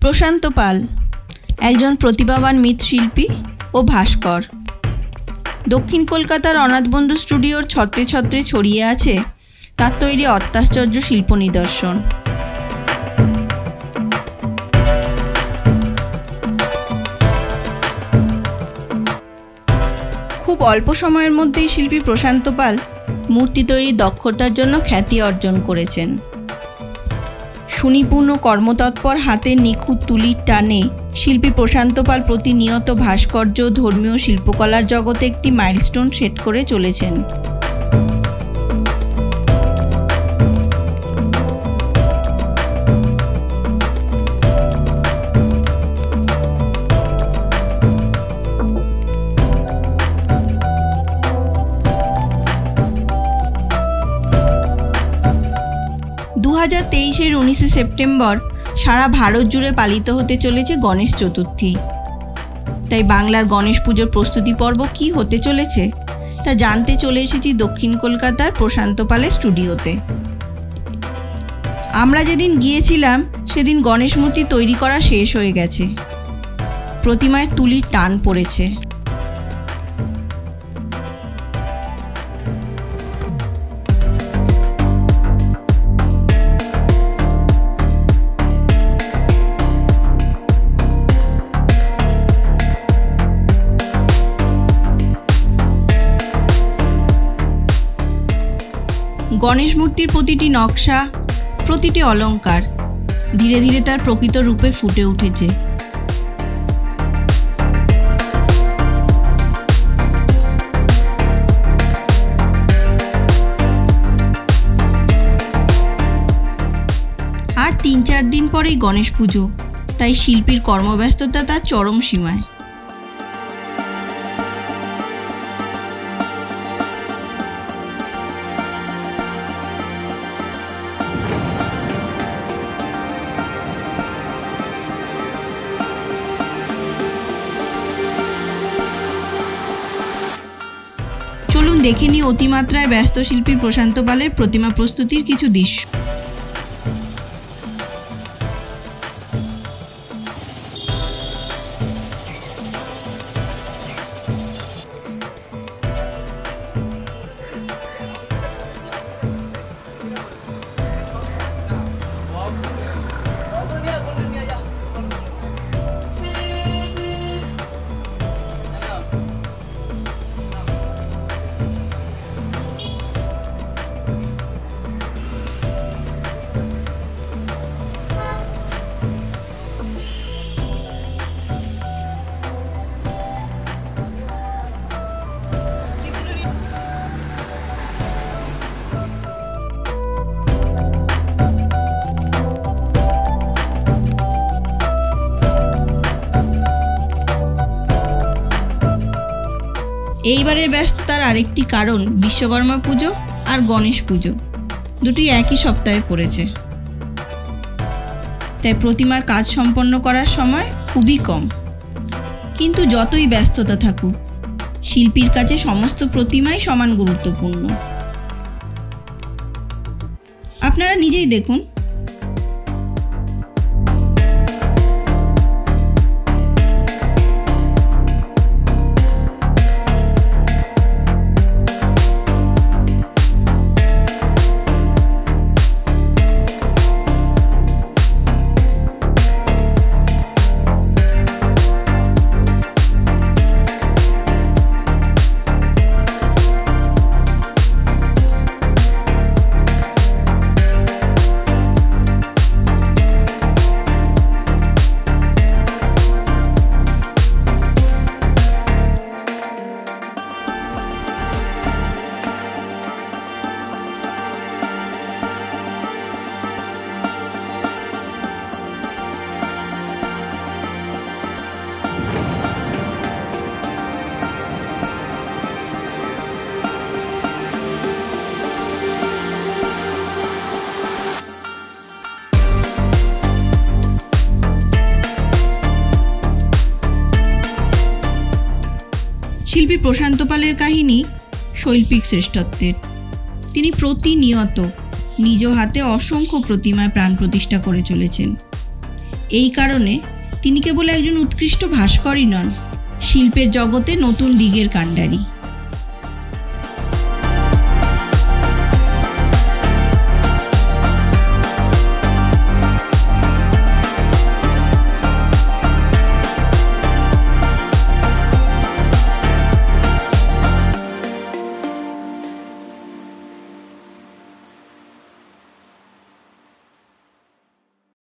প্রশান্ত পাল একজন প্রতিভাবান মৃৎশিল্পী ও ভাস্কর। দক্ষিণ কলকাতার অনাথবন্ধু স্টুডিওর ছত্রে ছত্রে ছড়িয়ে আছে তার তৈরি অত্যাশ্চর্য শিল্প নিদর্শন। খুব অল্প সময়ের মধ্যেই শিল্পী প্রশান্ত পাল মূর্তি তৈরির দক্ষতার জন্য খ্যাতি অর্জন করেছেন। সুনিপুণ ও কর্মতৎপর হাতের নিখুঁত তুলির টানে শিল্পী প্রশান্ত পাল প্রতিনিয়ত ভাস্কর্য ধর্মীয় শিল্পকলার জগতে একটি মাইলস্টোন সেট করে চলেছেন। এর 19 সেপ্টেম্বর সারা ভারত জুড়ে পালিত হতে চলেছে গণেশ চতুর্থী। তাই বাংলার গণেশ পুজোর প্রস্তুতি পর্ব কি হতে চলেছে তা জানতে চলে এসেছি দক্ষিণ কলকাতার প্রশান্ত পালের স্টুডিওতে। আমরা যেদিন গিয়েছিলাম সেদিন গণেশ মূর্তি তৈরি করা শেষ হয়ে গেছে, প্রতিমায় তুলির টান পড়েছে। গণেশ মূর্তির প্রতিটি নকশা, প্রতিটি অলঙ্কার ধীরে ধীরে তার প্রকৃত রূপে ফুটে উঠেছে। আর 3-4 দিন পরেই গণেশ পুজো, তাই শিল্পীর কর্মব্যস্ততা তার চরম সীমায়। চলুন দেখে নিই অতিমাত্রায় ব্যস্ত শিল্পী প্রশান্ত পালের প্রতিমা প্রস্তুতির কিছু দৃশ্য। এইবারের ব্যস্ততার আরেকটি কারণ বিশ্বকর্মা পুজো আর গণেশ পুজো, দুটি একই সপ্তাহে পড়েছে। তাই প্রতিমার কাজ সম্পন্ন করার সময় খুবই কম। কিন্তু যতই ব্যস্ততা থাকুক, শিল্পীর কাছে সমস্ত প্রতিমাই সমান গুরুত্বপূর্ণ। আপনারা নিজেই দেখুন। শিল্পী প্রশান্ত পালের কাহিনী শৈল্পিক শ্রেষ্ঠত্বের। তিনি প্রতিনিয়ত নিজ হাতে অসংখ্য প্রতিমায় প্রাণ প্রতিষ্ঠা করে চলেছেন। এই কারণে তিনি কেবল একজন উৎকৃষ্ট ভাস্করই নন, শিল্পের জগতে নতুন দিগের কাণ্ডারি।